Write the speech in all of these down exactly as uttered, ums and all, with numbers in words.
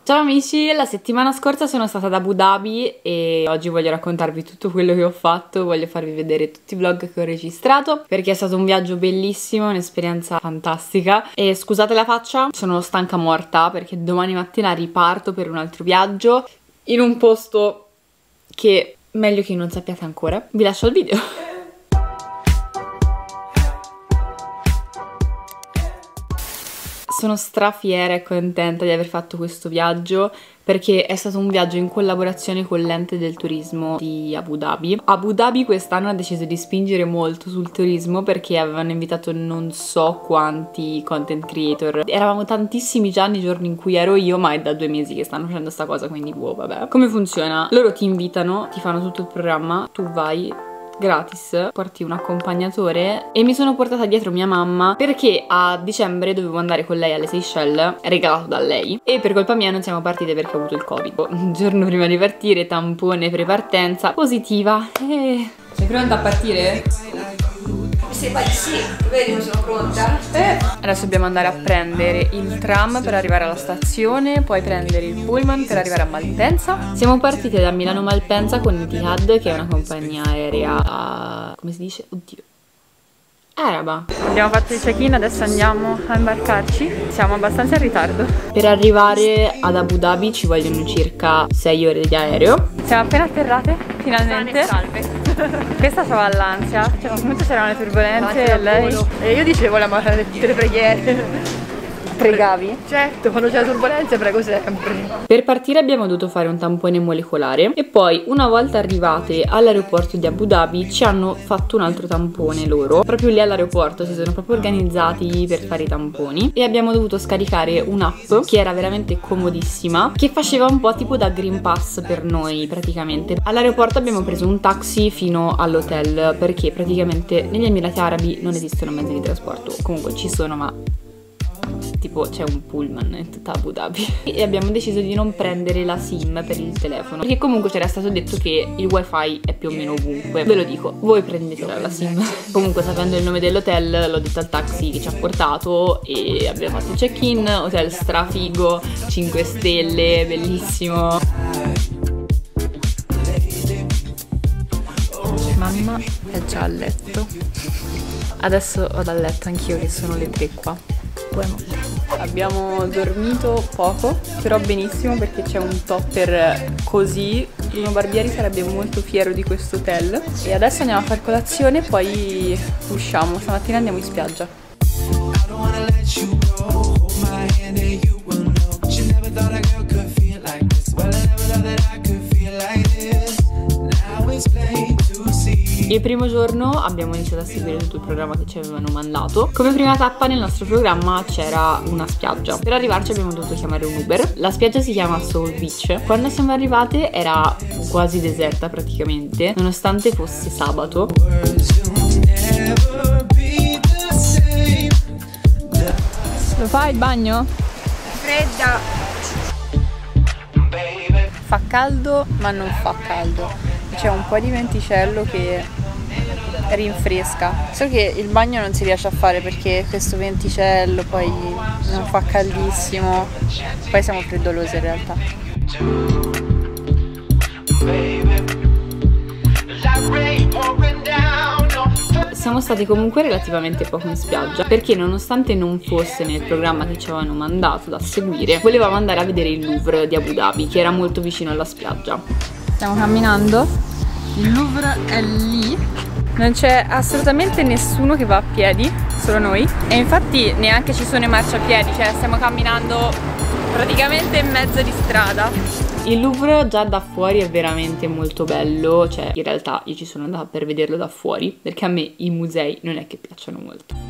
Ciao amici, la settimana scorsa sono stata ad Abu Dhabi e oggi voglio raccontarvi tutto quello che ho fatto, voglio farvi vedere tutti i vlog che ho registrato perché è stato un viaggio bellissimo, un'esperienza fantastica e scusate la faccia, sono stanca morta perché domani mattina riparto per un altro viaggio in un posto che meglio che non sappiate ancora. Vi lascio il video. Sono strafiera e contenta di aver fatto questo viaggio perché è stato un viaggio in collaborazione con l'ente del turismo di Abu Dhabi. Abu Dhabi quest'anno ha deciso di spingere molto sul turismo perché avevano invitato non so quanti content creator. Eravamo tantissimi già nei giorni in cui ero io, ma è da due mesi che stanno facendo sta cosa, quindi wow, vabbè. Come funziona? Loro ti invitano, ti fanno tutto il programma, tu vai gratis, porti un accompagnatore e mi sono portata dietro mia mamma perché a dicembre dovevo andare con lei alle Seychelles, regalato da lei, e per colpa mia non siamo partite perché ho avuto il covid. Un giorno prima di partire, tampone prepartenza positiva e... Sei pronta a partire? Se vai sì, vedi, non sono pronta. Eh. Adesso dobbiamo andare a prendere il tram per arrivare alla stazione, poi prendere il pullman per arrivare a Malpensa. Siamo partite da Milano Malpensa con Etihad, che è una compagnia aerea, come si dice? Oddio, araba. Abbiamo fatto il check-in, adesso andiamo a imbarcarci. Siamo abbastanza in ritardo. Per arrivare ad Abu Dhabi ci vogliono circa sei ore di aereo. Siamo appena atterrate, finalmente. Salve. Questa c'aveva l'ansia, cioè comunque c'erano le turbulenze e lei... E io dicevo la madre tutte le preghiere. Pregavi? Certo, quando c'è la turbolenza prego sempre. Per partire abbiamo dovuto fare un tampone molecolare e poi una volta arrivate all'aeroporto di Abu Dhabi ci hanno fatto un altro tampone loro. Proprio lì all'aeroporto si sono proprio organizzati per fare i tamponi e abbiamo dovuto scaricare un'app che era veramente comodissima, che faceva un po' tipo da Green Pass per noi praticamente. All'aeroporto abbiamo preso un taxi fino all'hotel perché praticamente negli Emirati Arabi non esistono mezzi di trasporto, comunque ci sono ma... tipo c'è un pullman in tutta Abu Dhabi e abbiamo deciso di non prendere la SIM per il telefono perché comunque c'era stato detto che il wifi è più o meno ovunque. Ve lo dico, voi prendetela la SIM. Comunque sapendo il nome dell'hotel l'ho detto al taxi che ci ha portato e abbiamo fatto il check-in, hotel strafigo, cinque stelle, bellissimo. Mamma è già a letto, adesso vado a letto anch'io che sono le tre qua. Abbiamo dormito poco, però benissimo perché c'è un topper così. Bruno Barbieri sarebbe molto fiero di questo hotel. E adesso andiamo a fare colazione e poi usciamo. Stamattina andiamo in spiaggia. Il primo giorno abbiamo iniziato a seguire tutto il programma che ci avevano mandato. Come prima tappa nel nostro programma c'era una spiaggia. Per arrivarci abbiamo dovuto chiamare un Uber. La spiaggia si chiama Soul Beach. Quando siamo arrivate era quasi deserta praticamente, nonostante fosse sabato. Lo fai il bagno? Fredda. Fa caldo ma non fa caldo. C'è un po' di venticello che rinfresca, solo che il bagno non si riesce a fare perché questo venticello poi non fa caldissimo, poi siamo freddolosi in realtà. Siamo stati comunque relativamente poco in spiaggia perché nonostante non fosse nel programma che ci avevano mandato da seguire, volevamo andare a vedere il Louvre di Abu Dhabi che era molto vicino alla spiaggia. Stiamo camminando, il Louvre è lì, non c'è assolutamente nessuno che va a piedi, solo noi, e infatti neanche ci sono i marciapiedi, cioè stiamo camminando praticamente in mezzo di strada. Il Louvre già da fuori è veramente molto bello, cioè in realtà io ci sono andata per vederlo da fuori perché a me i musei non è che piacciono molto.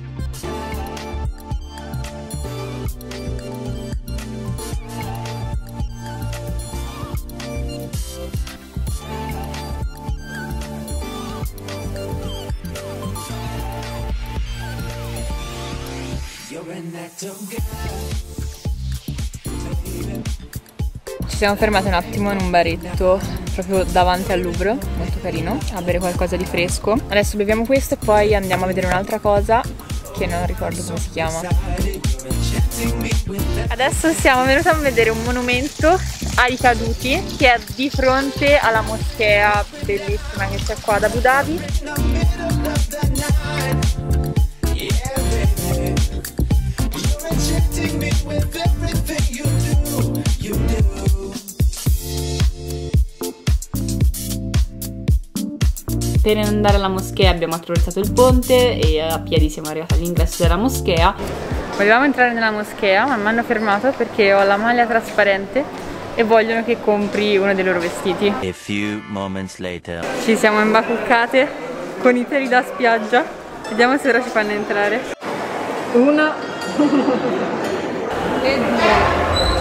Ci siamo fermati un attimo in un baretto proprio davanti al Louvre, molto carino, a bere qualcosa di fresco. Adesso beviamo questo e poi andiamo a vedere un'altra cosa che non ricordo come si chiama. Adesso siamo venuti a vedere un monumento ai caduti che è di fronte alla moschea bellissima che c'è qua ad Abu Dhabi. Per andare alla moschea abbiamo attraversato il ponte e a piedi siamo arrivati all'ingresso della moschea. Volevamo entrare nella moschea ma mi hanno fermato perché ho la maglia trasparente e vogliono che compri uno dei loro vestiti. A few moments later. Ci siamo imbacuccate con i teli da spiaggia. Vediamo se ora ci fanno entrare. Uno e due.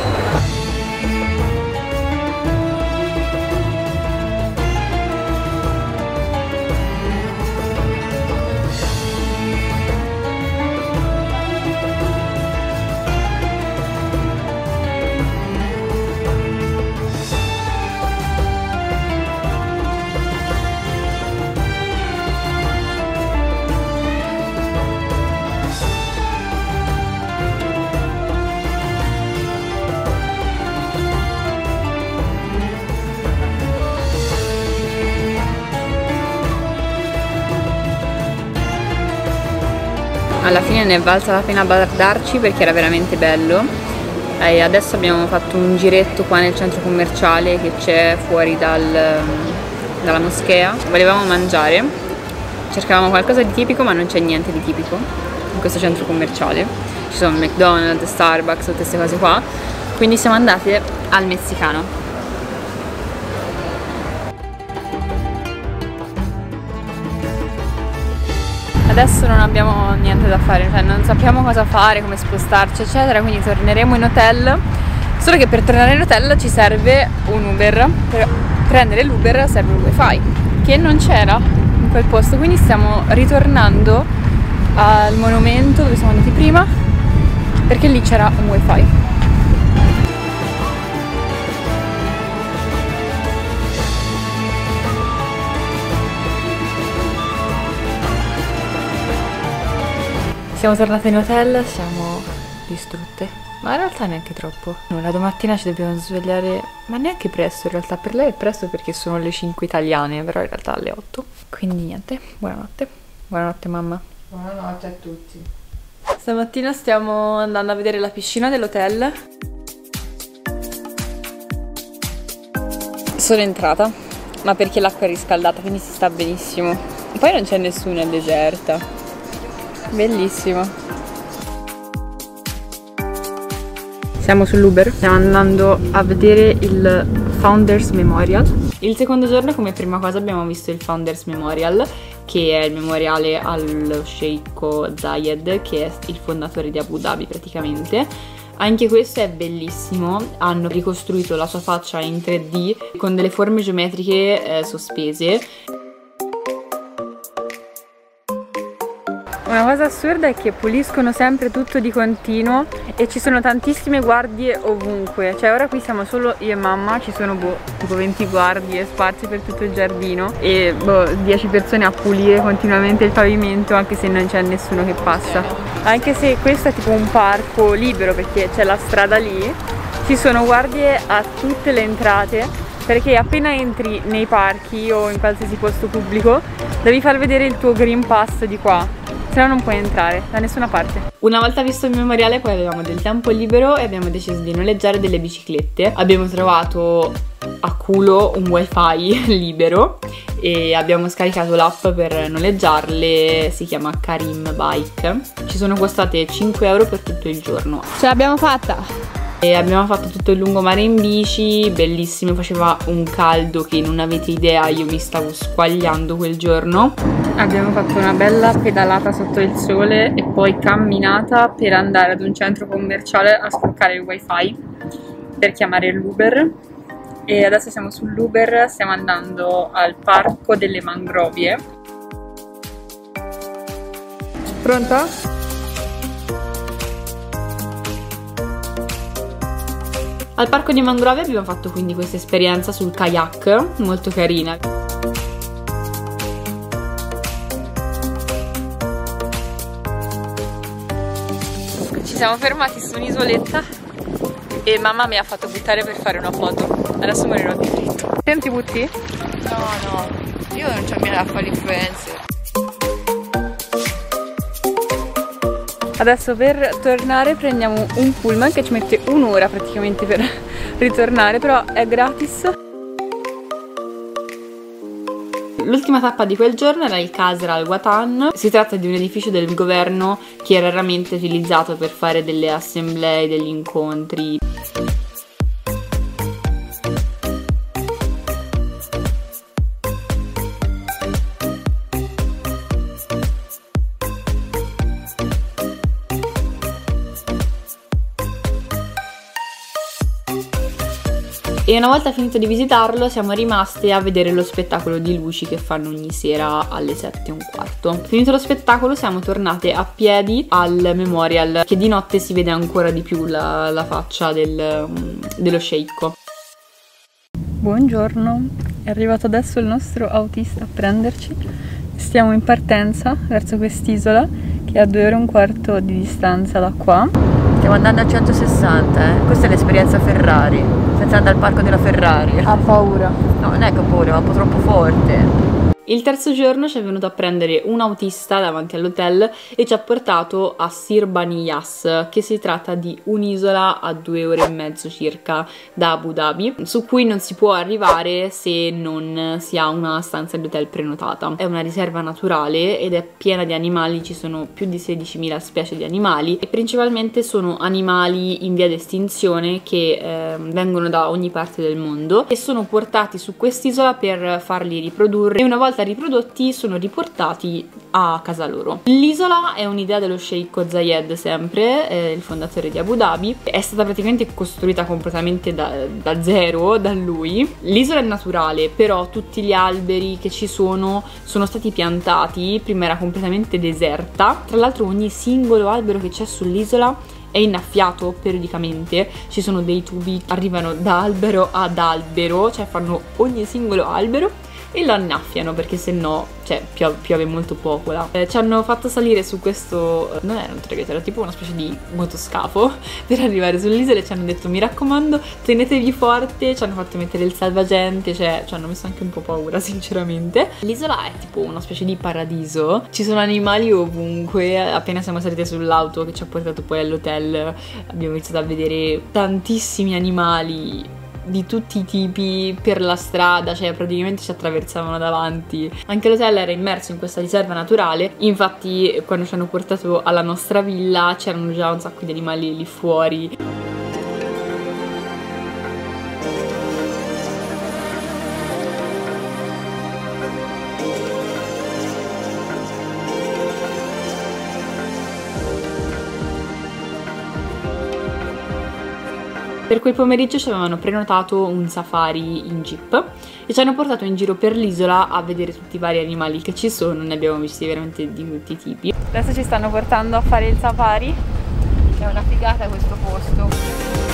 Alla fine ne è valsa la pena guardarci perché era veramente bello. E adesso abbiamo fatto un giretto qua nel centro commerciale che c'è fuori dal, dalla moschea. Volevamo mangiare, cercavamo qualcosa di tipico ma non c'è niente di tipico in questo centro commerciale. Ci sono McDonald's, Starbucks, tutte queste cose qua. Quindi siamo andate al messicano. Adesso non abbiamo niente da fare, cioè non sappiamo cosa fare, come spostarci eccetera, quindi torneremo in hotel. Solo che per tornare in hotel ci serve un Uber. Per prendere l'Uber serve un wifi che non c'era in quel posto, quindi stiamo ritornando al monumento dove siamo andati prima perché lì c'era un wifi. Siamo tornate in hotel, siamo distrutte, ma in realtà neanche troppo. No, la domattina ci dobbiamo svegliare, ma neanche presto in realtà, per lei è presto perché sono le cinque italiane, però in realtà alle otto. Quindi niente, buonanotte. Buonanotte mamma. Buonanotte a tutti. Stamattina stiamo andando a vedere la piscina dell'hotel. Sono entrata, ma perché l'acqua è riscaldata, quindi si sta benissimo. Poi non c'è nessuno, è deserta. Bellissimo. Siamo sull'Uber, stiamo andando a vedere il Founders Memorial. Il secondo giorno come prima cosa abbiamo visto il Founders Memorial, che è il memoriale allo sceicco Zayed, che è il fondatore di Abu Dhabi praticamente. Anche questo è bellissimo, hanno ricostruito la sua faccia in tre D con delle forme geometriche eh, sospese. Una cosa assurda è che puliscono sempre tutto di continuo e ci sono tantissime guardie ovunque. Cioè ora qui siamo solo io e mamma, ci sono boh, tipo venti guardie sparse per tutto il giardino e boh, dieci persone a pulire continuamente il pavimento anche se non c'è nessuno che passa. Anche se questo è tipo un parco libero perché c'è la strada lì, ci sono guardie a tutte le entrate perché appena entri nei parchi o in qualsiasi posto pubblico devi far vedere il tuo Green Pass di qua. Se no non puoi entrare da nessuna parte. Una volta visto il memoriale poi avevamo del tempo libero e abbiamo deciso di noleggiare delle biciclette. Abbiamo trovato a culo un wifi libero e abbiamo scaricato l'app per noleggiarle, si chiama Karim Bike. Ci sono costate cinque euro per tutto il giorno. Ce l'abbiamo fatta! E abbiamo fatto tutto il lungomare in bici, bellissimo, faceva un caldo che non avete idea, io mi stavo squagliando quel giorno. Abbiamo fatto una bella pedalata sotto il sole e poi camminata per andare ad un centro commerciale a sbloccare il wifi per chiamare l'Uber. E adesso siamo sull'Uber, stiamo andando al parco delle mangrovie. Pronta? Al parco di Mangrove abbiamo fatto quindi questa esperienza sul kayak, molto carina. Ci siamo fermati su un'isoletta e mamma mi ha fatto buttare per fare una foto. Adesso morirò di freddo. Te non ti butti? No, no, io non c'ho mica da fare l'influencer. Adesso per tornare prendiamo un pullman che ci mette un'ora praticamente per ritornare, però è gratis. L'ultima tappa di quel giorno era il Kasra Al Watan. Si tratta di un edificio del governo che è raramente utilizzato per fare delle assemblee, degli incontri. E una volta finito di visitarlo siamo rimaste a vedere lo spettacolo di luci che fanno ogni sera alle sette e un quarto. Finito lo spettacolo siamo tornate a piedi al Memorial, che di notte si vede ancora di più la, la faccia del, dello sceicco. Buongiorno, è arrivato adesso il nostro autista a prenderci. Stiamo in partenza verso quest'isola che è a due ore e un quarto di distanza da qua. Stiamo andando a centosessanta, eh. Questa è l'esperienza Ferrari, senza andare al parco della Ferrari. Ha paura. No, non è che ho paura, ma un po' troppo forte. Il terzo giorno ci è venuto a prendere un autista davanti all'hotel e ci ha portato a Sir Bani Yas, che si tratta di un'isola a due ore e mezzo circa da Abu Dhabi, su cui non si può arrivare se non si ha una stanza di hotel prenotata. È una riserva naturale ed è piena di animali, ci sono più di sedicimila specie di animali e principalmente sono animali in via di estinzione che eh, vengono da ogni parte del mondo e sono portati su quest'isola per farli riprodurre e una volta riprodotti sono riportati a casa loro. L'isola è un'idea dello sceicco Zayed, sempre eh, il fondatore di Abu Dhabi. È stata praticamente costruita completamente da, da zero da lui. L'isola è naturale, però tutti gli alberi che ci sono sono stati piantati, prima era completamente deserta. Tra l'altro ogni singolo albero che c'è sull'isola è innaffiato periodicamente, ci sono dei tubi che arrivano da albero ad albero, cioè fanno ogni singolo albero e lo annaffiano perché se no, cioè, piove, piove molto poco là. Eh, ci hanno fatto salire su questo, non era un traghetto, era tipo una specie di motoscafo per arrivare sull'isola e ci hanno detto mi raccomando tenetevi forte, ci hanno fatto mettere il salvagente, cioè ci hanno messo anche un po' paura sinceramente. L'isola è tipo una specie di paradiso, ci sono animali ovunque. Appena siamo salite sull'auto che ci ha portato poi all'hotel abbiamo iniziato a vedere tantissimi animali di tutti i tipi per la strada, cioè praticamente ci attraversavano davanti. Anche l'hotel era immerso in questa riserva naturale, infatti quando ci hanno portato alla nostra villa c'erano già un sacco di animali lì fuori. Per quel pomeriggio ci avevano prenotato un safari in jeep e ci hanno portato in giro per l'isola a vedere tutti i vari animali che ci sono, ne abbiamo visti veramente di tutti i tipi. Adesso ci stanno portando a fare il safari. È una figata questo posto.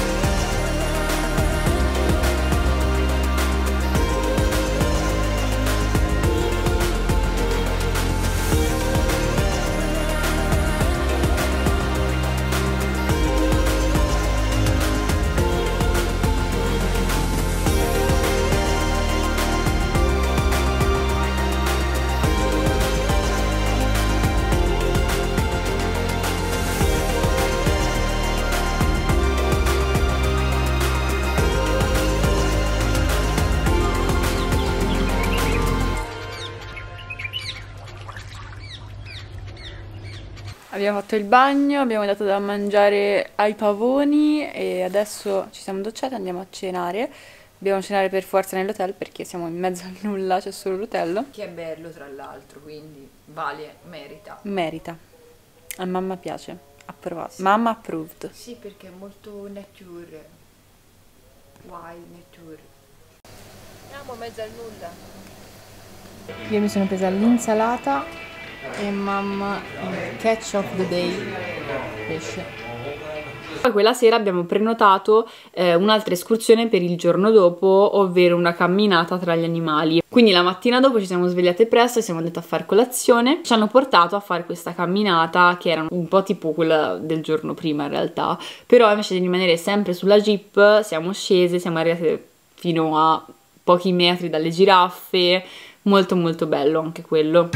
Abbiamo fatto il bagno, abbiamo dato da mangiare ai pavoni e adesso ci siamo docciate e andiamo a cenare. Dobbiamo cenare per forza nell'hotel perché siamo in mezzo a nulla, c'è solo l'hotel. Che è bello tra l'altro, quindi vale, merita. Merita. A mamma piace, approvato. Sì. Mamma approved. Sì, perché è molto nature. Wild nature. Andiamo in mezzo al nulla. Io mi sono presa l'insalata e mamma il catch of the day pesce. Poi quella sera abbiamo prenotato eh, un'altra escursione per il giorno dopo, ovvero una camminata tra gli animali. Quindi la mattina dopo ci siamo svegliate presto e siamo andate a fare colazione. Ci hanno portato a fare questa camminata che era un po' tipo quella del giorno prima in realtà, però invece di rimanere sempre sulla jeep siamo scese, siamo arrivate fino a pochi metri dalle giraffe. Molto molto bello anche quello.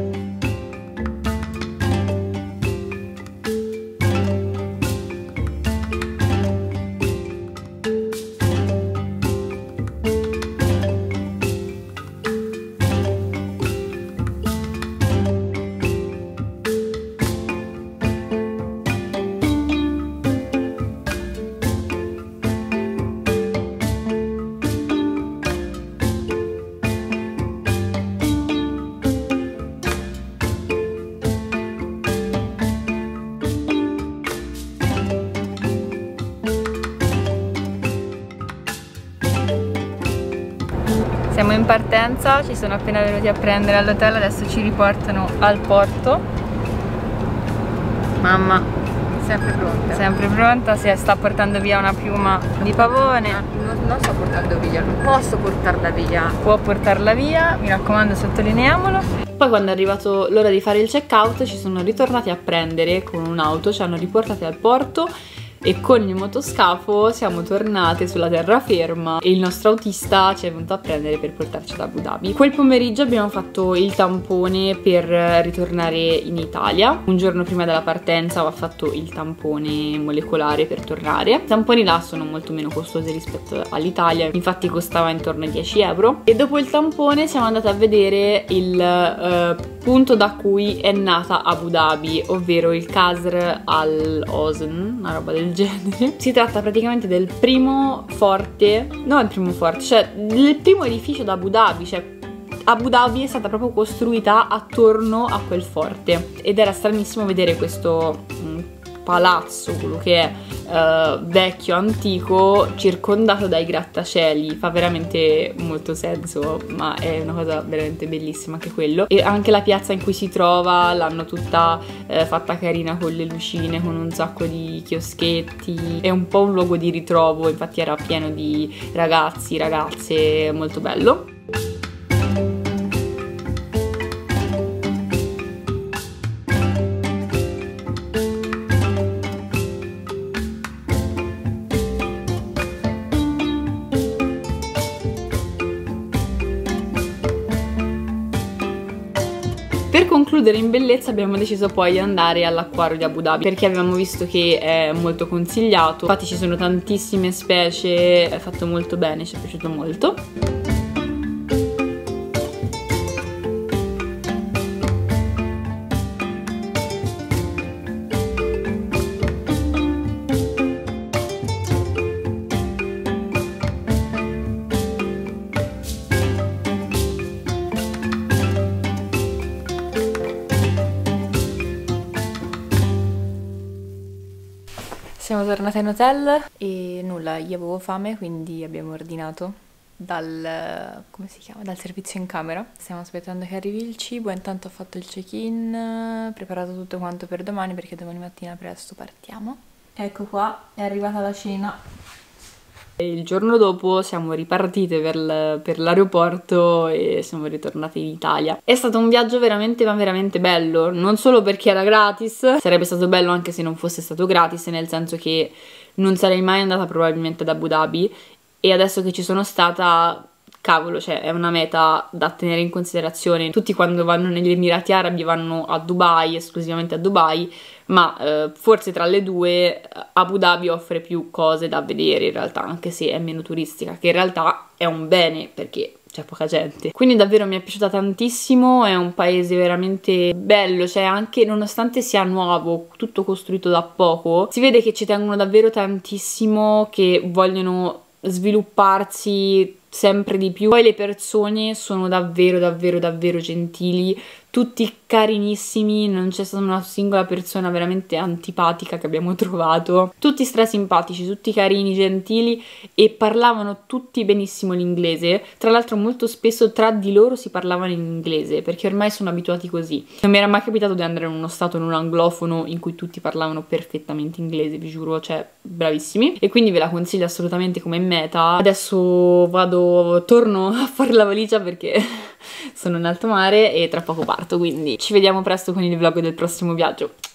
Siamo in partenza, ci sono appena venuti a prendere all'hotel, adesso ci riportano al porto. Mamma, sempre pronta. Sempre pronta, si sta portando via una piuma di pavone. Non, non sto portando via, non posso portarla via. Può portarla via, mi raccomando, sottolineiamolo. Poi quando è arrivato l'ora di fare il check out ci sono ritornati a prendere con un'auto, ci hanno riportati al porto e con il motoscafo siamo tornate sulla terraferma e il nostro autista ci è venuto a prendere per portarci ad Abu Dhabi. Quel pomeriggio abbiamo fatto il tampone per ritornare in Italia. Un giorno prima della partenza ho fatto il tampone molecolare per tornare. I tamponi là sono molto meno costosi rispetto all'Italia, infatti costava intorno ai dieci euro. E dopo il tampone siamo andate a vedere il uh, punto da cui è nata Abu Dhabi, ovvero il Qasr Al Hosn, una roba del genere. Si tratta praticamente del primo forte, no il primo forte, cioè il primo edificio da Abu Dhabi, cioè Abu Dhabi è stata proprio costruita attorno a quel forte ed era stranissimo vedere questo mh, palazzo, quello che è uh, vecchio, antico, circondato dai grattacieli. Fa veramente molto senso, ma è una cosa veramente bellissima anche quello. E anche la piazza in cui si trova l'hanno tutta uh, fatta carina con le lucine, con un sacco di chioschetti. È un po' un luogo di ritrovo, infatti era pieno di ragazzi, ragazze, molto bello. Per concludere in bellezza abbiamo deciso poi di andare all'acquario di Abu Dhabi perché avevamo visto che è molto consigliato, infatti ci sono tantissime specie, è fatto molto bene, ci è piaciuto molto. Siamo tornate in hotel e nulla, io avevo fame, quindi abbiamo ordinato dal, come si chiama? Dal servizio in camera. Stiamo aspettando che arrivi il cibo, intanto ho fatto il check-in, preparato tutto quanto per domani perché domani mattina presto partiamo. Ecco qua, è arrivata la cena. Il giorno dopo siamo ripartite per l'aeroporto e siamo ritornate in Italia. È stato un viaggio veramente ma veramente bello, non solo perché era gratis, sarebbe stato bello anche se non fosse stato gratis, nel senso che non sarei mai andata probabilmente ad Abu Dhabi e adesso che ci sono stata, cavolo, cioè è una meta da tenere in considerazione. Tutti quando vanno negli Emirati Arabi vanno a Dubai, esclusivamente a Dubai, ma eh, forse tra le due Abu Dhabi offre più cose da vedere in realtà, anche se è meno turistica, che in realtà è un bene perché c'è poca gente. Quindi davvero mi è piaciuta tantissimo, è un paese veramente bello, cioè anche nonostante sia nuovo, tutto costruito da poco, si vede che ci tengono davvero tantissimo, che vogliono svilupparsi sempre di più. Poi le persone sono davvero davvero davvero gentili, tutti carinissimi, non c'è stata una singola persona veramente antipatica che abbiamo trovato, tutti strasimpatici, tutti carini, gentili e parlavano tutti benissimo l'inglese. Tra l'altro molto spesso tra di loro si parlavano in inglese perché ormai sono abituati così. Non mi era mai capitato di andare in uno stato non anglofono in cui tutti parlavano perfettamente inglese, vi giuro, cioè bravissimi, e quindi ve la consiglio assolutamente come meta. Adesso vado, torno a fare la valigia perché sono in alto mare e tra poco parto, quindi ci vediamo presto con il vlog del prossimo viaggio.